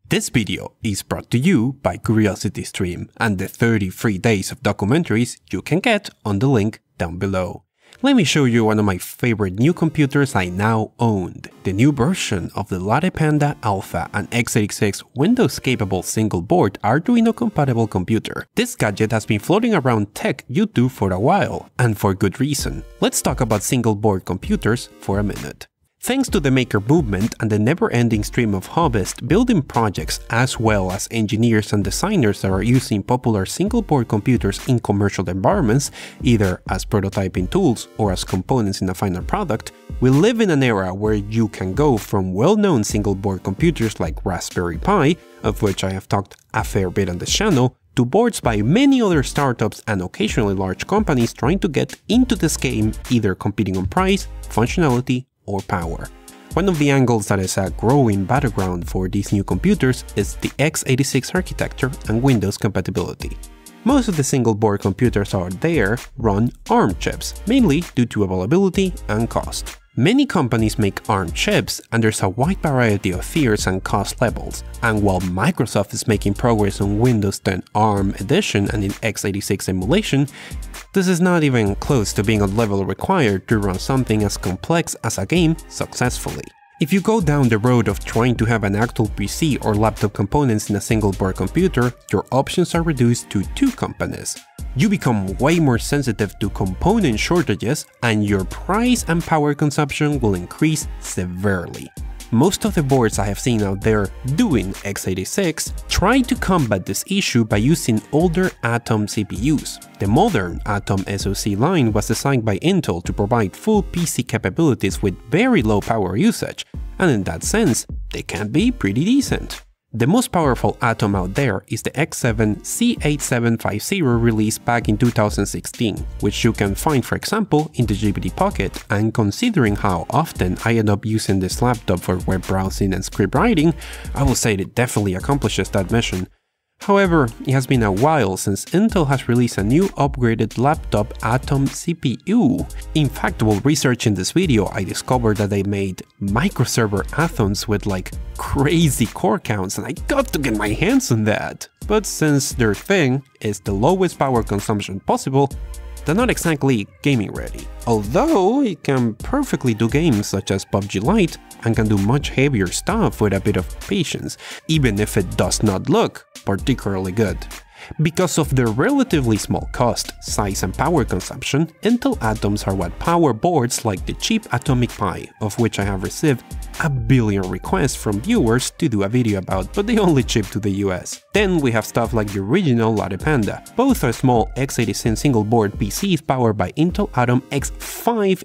This video is brought to you by CuriosityStream and the 30 free days of documentaries you can get on the link down below. Let me show you one of my favorite new computers I now owned, the new version of the Lattepanda Alpha, an x86 Windows-capable single-board Arduino-compatible computer. This gadget has been floating around tech YouTube for a while, and for good reason. Let's talk about single-board computers for a minute. Thanks to the maker movement and the never-ending stream of hobbyists building projects, as well as engineers and designers that are using popular single-board computers in commercial environments, either as prototyping tools or as components in a final product, we live in an era where you can go from well-known single-board computers like Raspberry Pi, of which I have talked a fair bit on this channel, to boards by many other startups and occasionally large companies trying to get into this game, either competing on price, functionality, or power. One of the angles that is a growing battleground for these new computers is the x86 architecture and Windows compatibility. Most of the single-board computers out there run ARM chips, mainly due to availability and cost. Many companies make ARM chips, and there's a wide variety of tiers and cost levels, and while Microsoft is making progress on Windows 10 ARM edition and in x86 emulation, this is not even close to being a level required to run something as complex as a game successfully. If you go down the road of trying to have an actual PC or laptop components in a single-board computer, your options are reduced to two companies. You become way more sensitive to component shortages, and your price and power consumption will increase severely. Most of the boards I have seen out there doing x86 try to combat this issue by using older Atom CPUs. The modern Atom SoC line was designed by Intel to provide full PC capabilities with very low power usage, and in that sense, they can be pretty decent. The most powerful Atom out there is the X7 C8750 released back in 2016, which you can find, for example, in the GPT Pocket, and considering how often I end up using this laptop for web browsing and script writing, I will say it definitely accomplishes that mission. However, it has been a while since Intel has released a new upgraded laptop Atom CPU. In fact, while researching this video, I discovered that they made microserver Atoms with like crazy core counts, and I got to get my hands on that. But since their thing is the lowest power consumption possible, they're not exactly gaming ready. Although it can perfectly do games such as PUBG Lite and can do much heavier stuff with a bit of patience, even if it does not look particularly good. Because of their relatively small cost, size and power consumption, Intel Atoms are what power boards like the cheap Atomic Pi, of which I have received a billion requests from viewers to do a video about, but they only ship to the US. Then we have stuff like the original Lattepanda. Both are small x86 single-board PCs powered by Intel Atom X5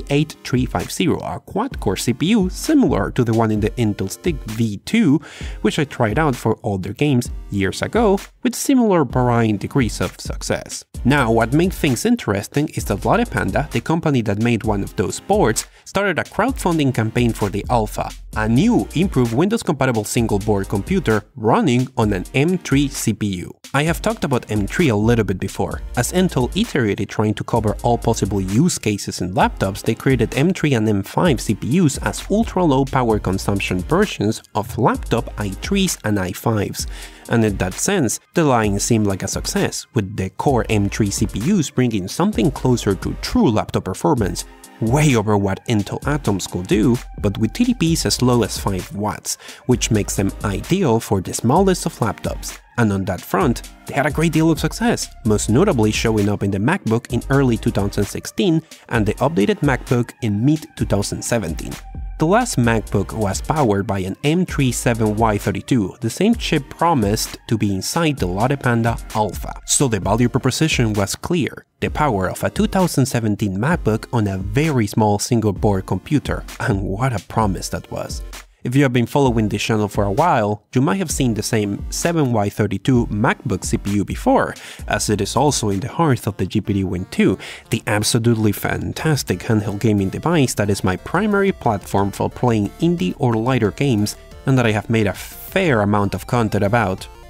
C8350, a quad-core CPU similar to the one in the Intel Stick V2, which I tried out for older games years ago, with similar varying degrees of success. Now, what made things interesting is that Lattepanda, the company that made one of those boards, started a crowdfunding campaign for the Alpha, a new, improved Windows-compatible single-board computer running on an M3 CPU. I have talked about M3 a little bit before. As Intel iterated trying to cover all possible use cases in laptops, they created M3 and M5 CPUs as ultra-low power consumption versions of laptop i3s and i5s. And in that sense, the line seemed like a success, with the core M3 CPUs bringing something closer to true laptop performance, way over what Intel Atoms could do, but with TDPs as low as 5 watts, which makes them ideal for the smallest of laptops. And on that front, they had a great deal of success, most notably showing up in the MacBook in early 2016 and the updated MacBook in mid-2017. The last MacBook was powered by an m3-7Y32, the same chip promised to be inside the Lattepanda Alpha. So the value proposition was clear, the power of a 2017 MacBook on a very small single-board computer, and what a promise that was. If you have been following this channel for a while, you might have seen the same 7Y32 MacBook CPU before, as it is also in the heart of the GPT-Win 2, the absolutely fantastic handheld gaming device that is my primary platform for playing indie or lighter games, and that I have made a fair amount of content about.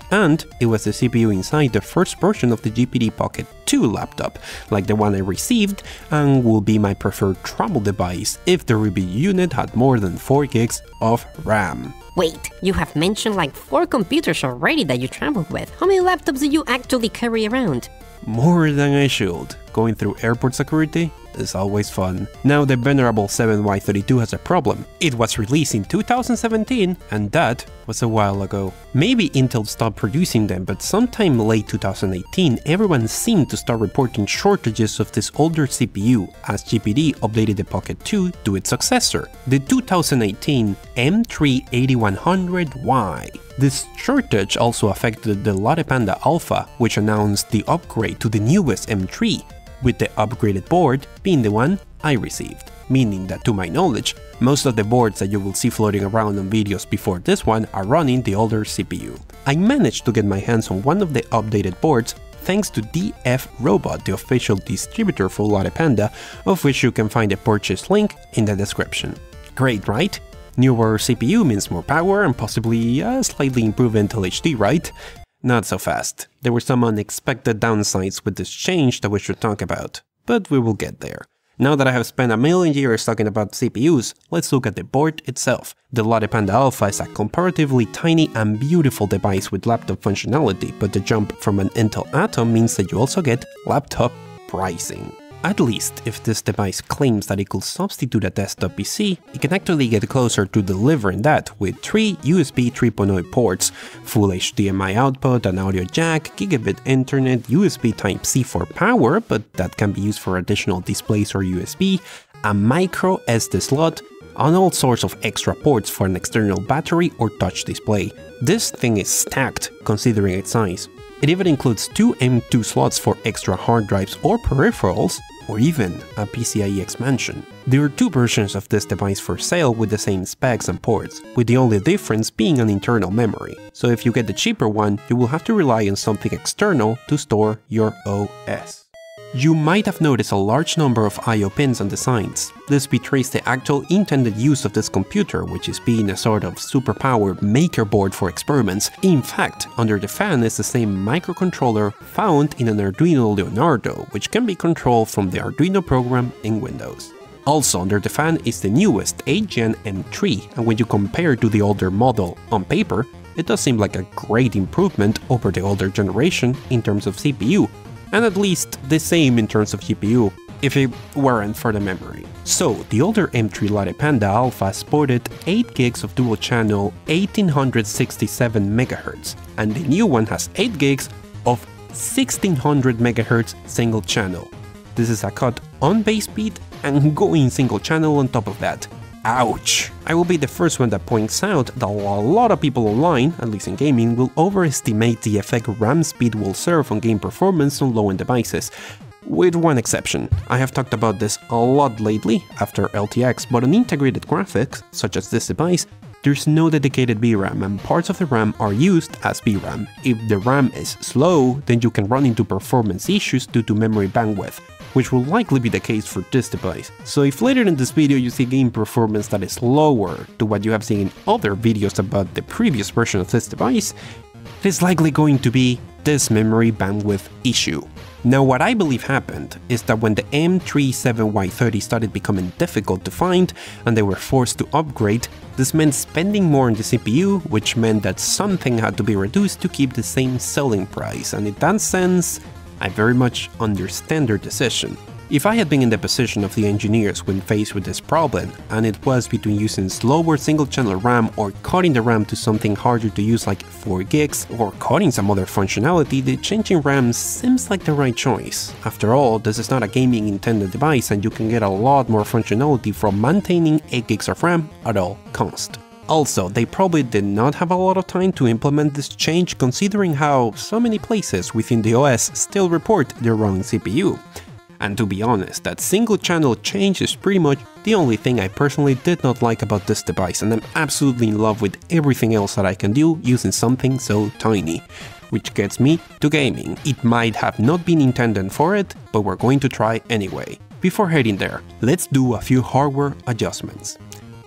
And it was the CPU inside the first version of the GPD Pocket 2 laptop, like the one I received, and will be my preferred travel device if the review unit had more than 4 gigs of RAM. Wait, you have mentioned like 4 computers already that you travel with. How many laptops do you actually carry around? More than I should. Going through airport security is always fun. Now the venerable 7Y32 has a problem. It was released in 2017 and that was a while ago. Maybe Intel stopped producing them, but sometime late 2018 everyone seemed to start reporting shortages of this older CPU as GPD updated the Pocket 2 to its successor, the 2018 m3-8100y. This shortage also affected the Lattepanda Alpha, which announced the upgrade to the newest M3, with the upgraded board being the one I received, meaning that to my knowledge, most of the boards that you will see floating around on videos before this one are running the older CPU. I managed to get my hands on one of the updated boards thanks to DF Robot, the official distributor for Lattepanda, of which you can find a purchase link in the description. Great, right? Newer CPU means more power and possibly a slightly improved Intel HD, right? Not so fast. There were some unexpected downsides with this change that we should talk about, but we will get there. Now that I have spent a million years talking about CPUs, let's look at the board itself. The Lattepanda Alpha is a comparatively tiny and beautiful device with laptop functionality, but the jump from an Intel Atom means that you also get laptop pricing. At least, if this device claims that it could substitute a desktop PC, it can actually get closer to delivering that with 3 USB 3.0 ports, full HDMI output, an audio jack, gigabit internet, USB Type-C for power, but that can be used for additional displays or USB, a micro SD slot, and all sorts of extra ports for an external battery or touch display. This thing is stacked considering its size. It even includes 2 M.2 slots for extra hard drives or peripherals, or even a PCIe expansion. There are 2 versions of this device for sale with the same specs and ports, with the only difference being an internal memory. So if you get the cheaper one, you will have to rely on something external to store your OS. You might have noticed a large number of I/O pins on the sides. This betrays the actual intended use of this computer, which is being a sort of superpowered maker board for experiments. In fact, under the fan is the same microcontroller found in an Arduino Leonardo, which can be controlled from the Arduino program in Windows. Also under the fan is the newest 8th Gen M3, and when you compare to the older model on paper, it does seem like a great improvement over the older generation in terms of CPU, and at least the same in terms of GPU, if it weren't for the memory. So, the older M3 Lattepanda Alpha sported 8 gigs of dual-channel 1867 MHz, and the new one has 8 gigs of 1600 MHz single-channel. This is a cut on base speed and going single-channel on top of that. Ouch! I will be the first one that points out that a lot of people online, at least in gaming, will overestimate the effect RAM speed will serve on game performance on low-end devices. With one exception. I have talked about this a lot lately after LTX, but on integrated graphics, such as this device, there's no dedicated VRAM and parts of the RAM are used as VRAM. If the RAM is slow, then you can run into performance issues due to memory bandwidth, which will likely be the case for this device. So if later in this video you see game performance that is lower to what you have seen in other videos about the previous version of this device, it is likely going to be this memory bandwidth issue. Now what I believe happened is that when the m3-7Y30 started becoming difficult to find and they were forced to upgrade, this meant spending more on the CPU, which meant that something had to be reduced to keep the same selling price, and in that sense, I very much understand their decision. If I had been in the position of the engineers when faced with this problem, and it was between using slower single-channel RAM or cutting the RAM to something harder to use like 4 gigs, or cutting some other functionality, the changing RAM seems like the right choice. After all, this is not a gaming intended device and you can get a lot more functionality from maintaining 8 gigs of RAM at all cost. Also, they probably did not have a lot of time to implement this change considering how so many places within the OS still report their wrong CPU. And to be honest, that single channel change is pretty much the only thing I personally did not like about this device, and I'm absolutely in love with everything else that I can do using something so tiny. Which gets me to gaming. It might have not been intended for it, but we're going to try anyway. Before heading there, let's do a few hardware adjustments.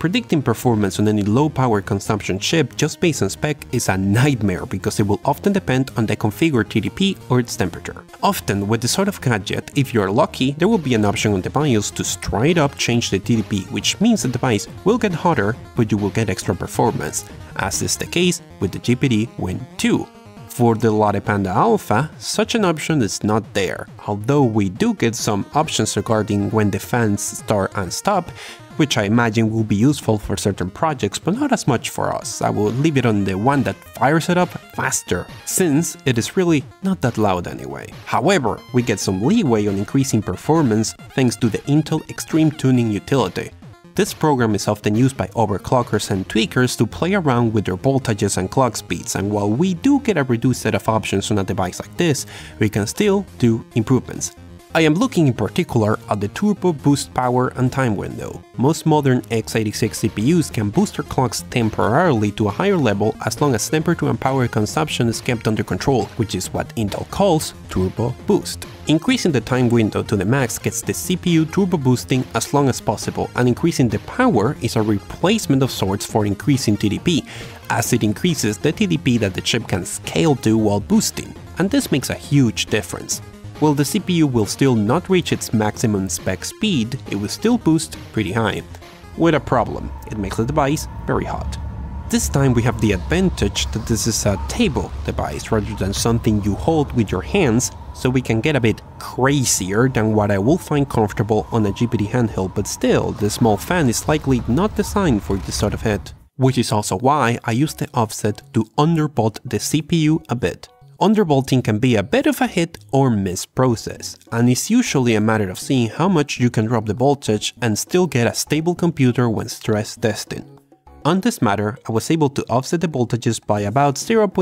predicting performance on any low power consumption chip just based on spec is a nightmare because it will often depend on the configured TDP or its temperature. Often with this sort of gadget, if you're lucky, there will be an option on the BIOS to straight up change the TDP, which means the device will get hotter, but you will get extra performance, as is the case with the GPT Win 2. For the Lattepanda Alpha, such an option is not there, although we do get some options regarding when the fans start and stop, which I imagine will be useful for certain projects, but not as much for us. I will leave it on the one that fires it up faster, since it is really not that loud anyway. However, we get some leeway on increasing performance thanks to the Intel Extreme Tuning utility. This program is often used by overclockers and tweakers to play around with their voltages and clock speeds, and while we do get a reduced set of options on a device like this, we can still do improvements. I am looking in particular at the turbo boost power and time window. Most modern x86 CPUs can boost their clocks temporarily to a higher level as long as temperature and power consumption is kept under control, which is what Intel calls turbo boost. Increasing the time window to the max gets the CPU turbo boosting as long as possible, and increasing the power is a replacement of sorts for increasing TDP, as it increases the TDP that the chip can scale to while boosting, and this makes a huge difference. While the CPU will still not reach its maximum spec speed, it will still boost pretty high. With a problem, it makes the device very hot. This time we have the advantage that this is a table device rather than something you hold with your hands, so we can get a bit crazier than what I will find comfortable on a GPT handheld, but still, the small fan is likely not designed for this sort of head. Which is also why I use the offset to undervolt the CPU a bit. Undervolting can be a bit of a hit or miss process, and it's usually a matter of seeing how much you can drop the voltage and still get a stable computer when stress testing. On this matter, I was able to offset the voltages by about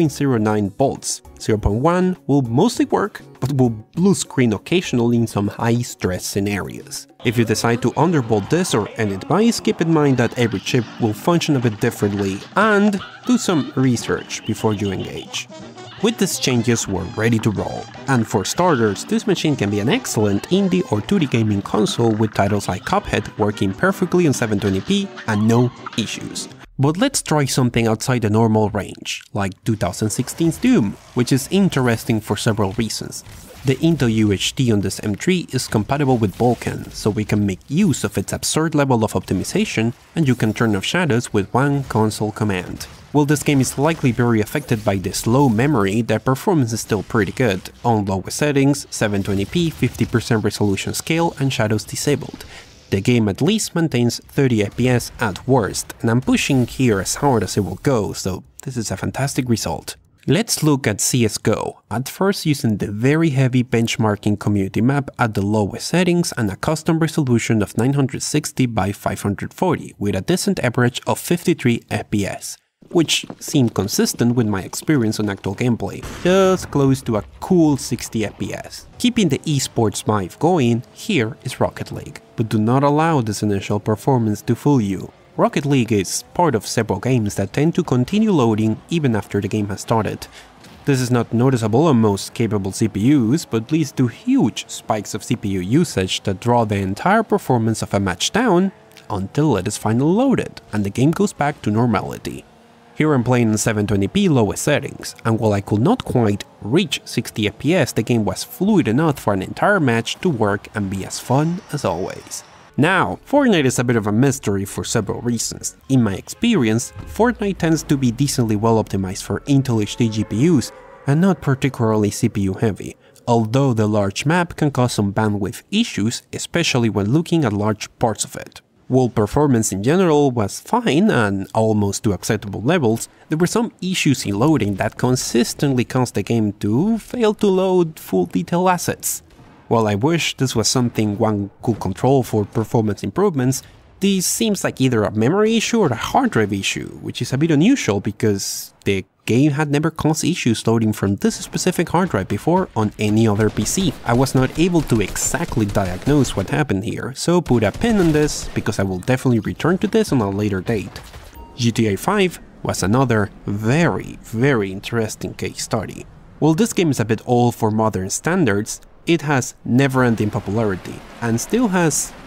0.09 volts. 0.1 will mostly work, but will blue screen occasionally in some high stress scenarios. If you decide to undervolt this or any device, keep in mind that every chip will function a bit differently, and do some research before you engage. With these changes, we're ready to roll, and for starters, this machine can be an excellent indie or 2D gaming console with titles like Cuphead working perfectly on 720p and no issues. But let's try something outside the normal range, like 2016's Doom, which is interesting for several reasons. The Intel UHD on this M3 is compatible with Vulkan, so we can make use of its absurd level of optimization, and you can turn off shadows with one console command. While this game is likely very affected by the slow memory, the performance is still pretty good, on lowest settings, 720p, 50% resolution scale and shadows disabled. The game at least maintains 30 FPS at worst, and I'm pushing here as hard as it will go, so this is a fantastic result. Let's look at CSGO, at first using the very heavy benchmarking community map at the lowest settings and a custom resolution of 960 by 540 with a decent average of 53 FPS. Which seemed consistent with my experience on actual gameplay, just close to a cool 60 FPS. Keeping the esports vibe going, here is Rocket League, but do not allow this initial performance to fool you. Rocket League is part of several games that tend to continue loading even after the game has started. This is not noticeable on most capable CPUs, but leads to huge spikes of CPU usage that draw the entire performance of a match down until it is finally loaded and the game goes back to normality. Here I'm playing in 720p lowest settings, and while I could not quite reach 60 FPS, the game was fluid enough for an entire match to work and be as fun as always. Now, Fortnite is a bit of a mystery for several reasons. In my experience, Fortnite tends to be decently well optimized for Intel HD GPUs and not particularly CPU heavy, although the large map can cause some bandwidth issues, especially when looking at large parts of it. While performance in general was fine and almost to acceptable levels, there were some issues in loading that consistently caused the game to fail to load full detail assets. While I wish this was something one could control for performance improvements, this seems like either a memory issue or a hard drive issue, which is a bit unusual because the game had never caused issues loading from this specific hard drive before on any other PC. I was not able to exactly diagnose what happened here, so put a pin on this because I will definitely return to this on a later date. GTA 5 was another very interesting case study. While this game is a bit old for modern standards, it has never-ending popularity and still has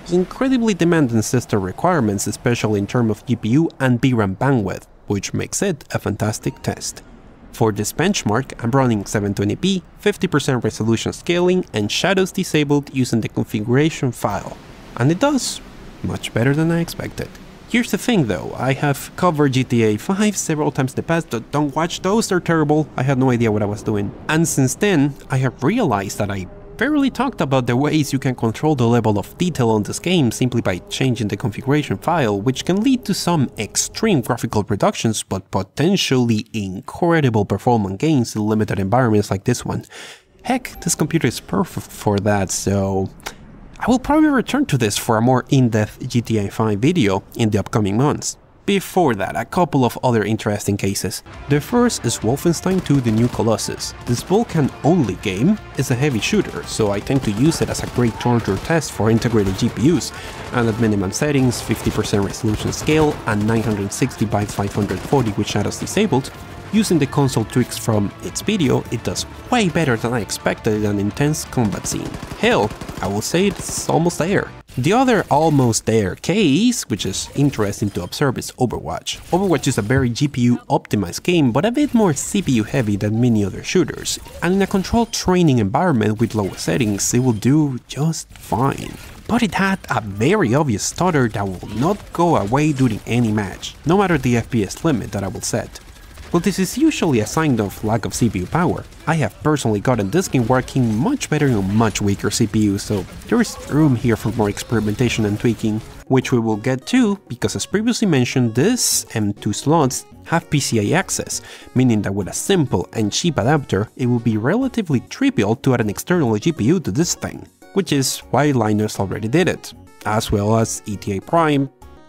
incredibly demanding system requirements, especially in terms of GPU and VRAM bandwidth, which makes it a fantastic test. For this benchmark, I'm running 720p, 50% resolution scaling, and shadows disabled using the configuration file. And it does much better than I expected. Here's the thing though, I have covered GTA 5 several times in the past, but don't watch those, they're terrible, I had no idea what I was doing. And since then, I have realized that I barely talked about the ways you can control the level of detail on this game simply by changing the configuration file, which can lead to some extreme graphical reductions but potentially incredible performance gains in limited environments like this one. Heck, this computer is perfect for that, so I will probably return to this for a more in-depth GTA 5 video in the upcoming months. Before that, a couple of other interesting cases. The first is Wolfenstein 2: The New Colossus. This Vulkan-only game is a heavy shooter, so I tend to use it as a great torture test for integrated GPUs, and at minimum settings, 50% resolution scale and 960 by 540 with shadows disabled, using the console tricks from its video, it does way better than I expected in an intense combat scene. Hell, I will say it's almost there. The other almost there case, which is interesting to observe, is Overwatch. Overwatch is a very GPU optimized game, but a bit more CPU heavy than many other shooters, and in a controlled training environment with lower settings, it will do just fine. But it had a very obvious stutter that will not go away during any match, no matter the FPS limit that I will set. Well, this is usually a sign of lack of CPU power. I have personally gotten this game working much better on much weaker CPUs, so there is room here for more experimentation and tweaking, which we will get to because, as previously mentioned, these M2 slots have PCI access, meaning that with a simple and cheap adapter, it will be relatively trivial to add an external GPU to this thing, which is why Linus already did it, as well as ETA Prime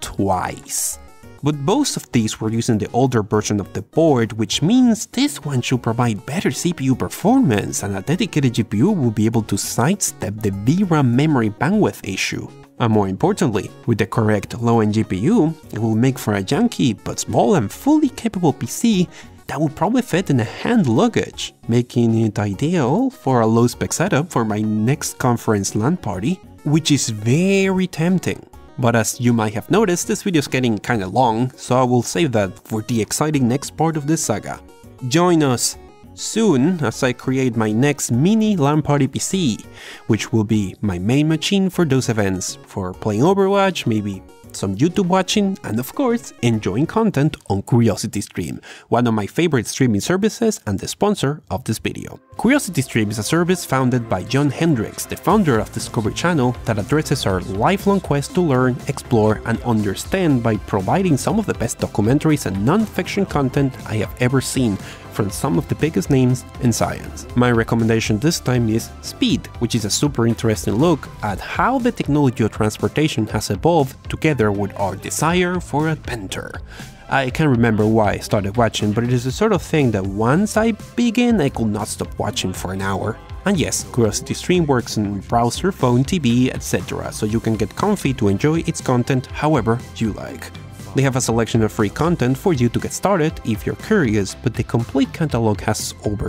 twice. But both of these were using the older version of the board, which means this one should provide better CPU performance, and a dedicated GPU will be able to sidestep the VRAM memory bandwidth issue. And more importantly, with the correct low-end GPU, it will make for a junky but small and fully capable PC that will probably fit in a hand luggage, making it ideal for a low-spec setup for my next conference LAN party, which is very tempting. But as you might have noticed, this video is getting kinda long, so I will save that for the exciting next part of this saga. Join us soon as I create my next mini LAN party PC, which will be my main machine for those events, for playing Overwatch, maybe some YouTube watching, and of course, enjoying content on CuriosityStream, one of my favorite streaming services and the sponsor of this video. CuriosityStream is a service founded by John Hendricks, the founder of Discovery Channel, that addresses our lifelong quest to learn, explore, and understand by providing some of the best documentaries and non-fiction content I have ever seen from some of the biggest names in science. My recommendation this time is Speed, which is a super interesting look at how the technology of transportation has evolved together with our desire for adventure. I can't remember why I started watching, but it is the sort of thing that once I begin, I could not stop watching for an hour. And yes, CuriosityStream works on browser, phone, TV, etc., so you can get comfy to enjoy its content however you like. They have a selection of free content for you to get started if you're curious, but the complete catalog has over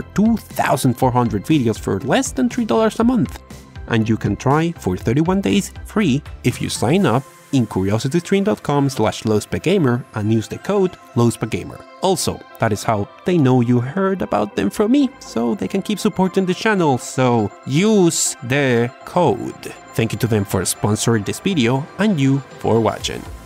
2,400 videos for less than $3 a month. And you can try for 31 days free if you sign up in curiositystream.com/LowSpecGamer and use the code LowSpecGamer. Also, that is how they know you heard about them from me, so they can keep supporting the channel, so use the code. Thank you to them for sponsoring this video and you for watching.